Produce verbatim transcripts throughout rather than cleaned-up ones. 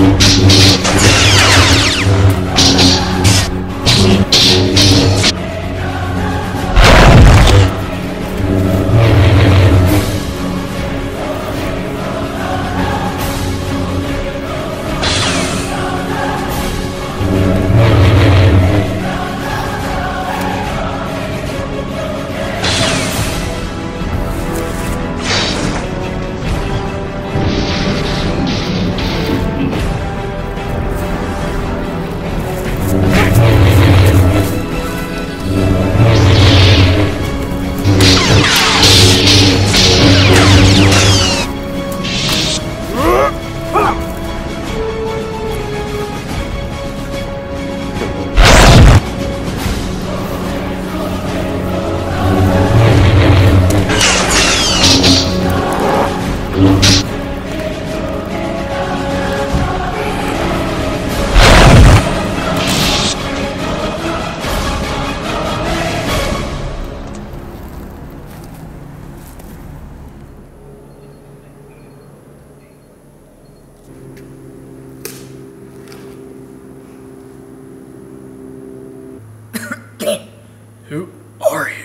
Who are you?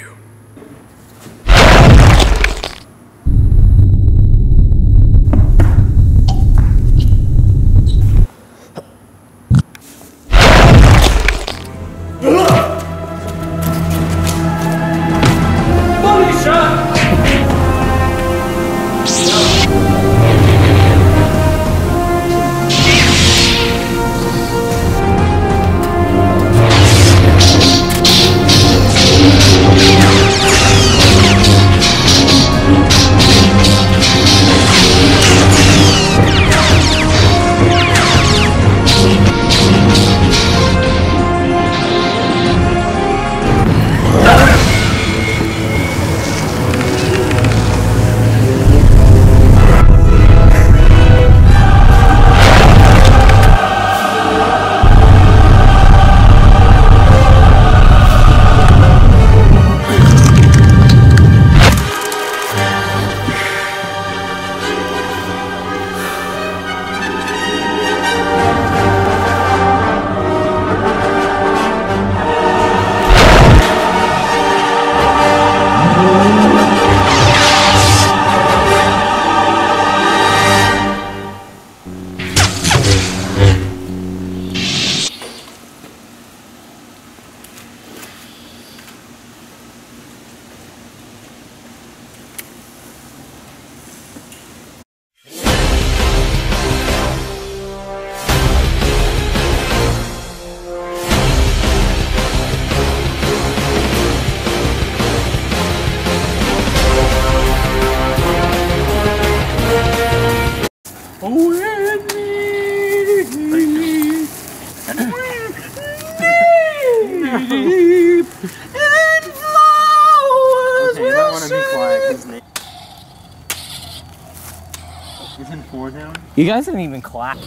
Isn't four down? You guys didn't even clap.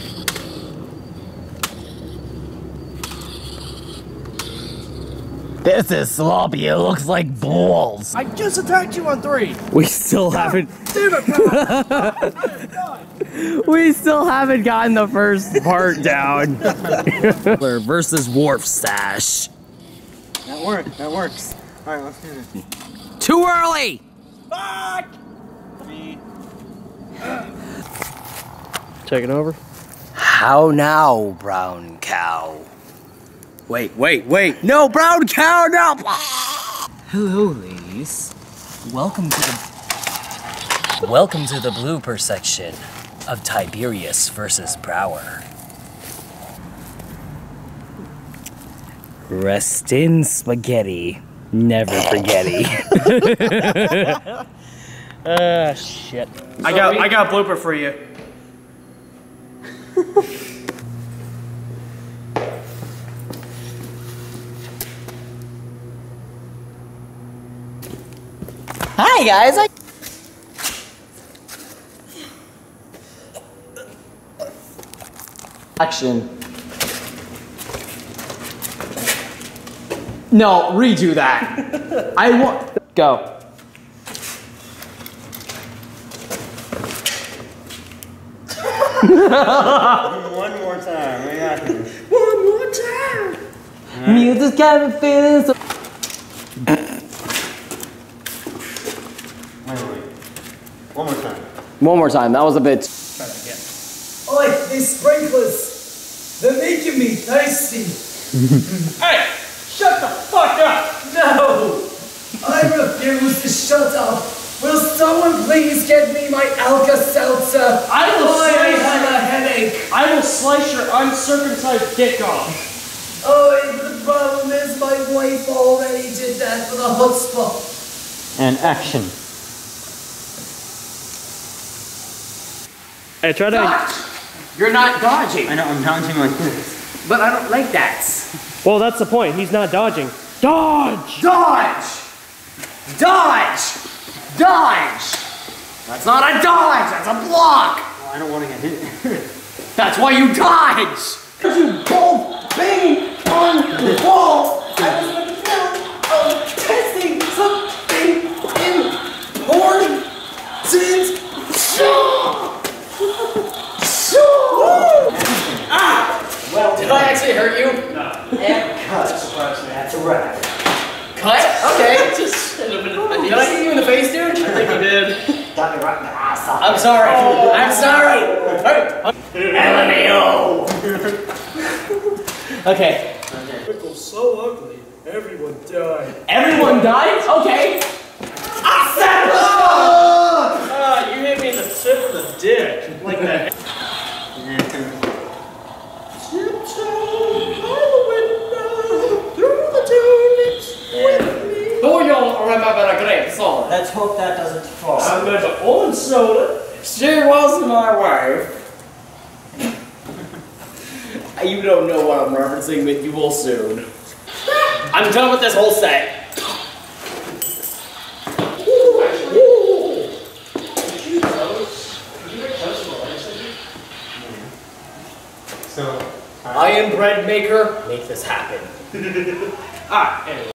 This is sloppy. It looks like balls. I just attacked you on three. We still haven't. Damn it, bro. We still haven't gotten the first part down. Versus Wharf Stash. That worked. That works. All right, let's do this. Too early. Fuck. Taking over. How now, brown cow? Wait, wait, wait! No, brown cow, no! Hello, ladies. Welcome to the welcome to the blooper section of Tiberius versus Brower. Rest in spaghetti, never forgetty. Ah, shit. I got, I got a blooper for you. Hi guys. I Action. No, redo that. I want. Go. One more time. We got this. One more time. Music's got me feeling so. Wait, wait. One more time. One more time. That was a bit. Try that again. Oi, these sprinklers! They're making me thirsty! Hey! Shut the fuck up! No! I refuse to shut up! Will someone please get me my Alka-Seltzer? I will I slice have your- a headache! I will slice your uncircumcised dick off. Oh, the problem is my wife already did that for the chutzpah. And action. Hey, try to. You're not dodging. I know, I'm dodging like this. But I don't like that. Well, that's the point. He's not dodging. Dodge! Dodge! Dodge! Dodge! That's not a dodge, that's a block! Oh, I don't want to get hit. That's why you dodge! You both bang on the wall! I was in the middle of testing something important! Ah! Well, did I actually hurt you? No. And cut. Surprisingly. That's a wrap. Cut? Okay. Just hit him in the face. Did I hit you in the face, dude? I think you did. Got me right in the ass. I'm sorry. Oh. I'm sorry. L M A O. Okay. Pickle's so ugly, everyone died. Everyone died? Okay. Ah, you hit me in the tip of the dick. Like that. Who y'all remember a great song? Let's hope that doesn't fall. I'm going to orange soda. She was my wife. You don't know what I'm referencing, but you will soon. I'm done with this whole set. So, I am bread maker. Make this happen. Ah, anyway.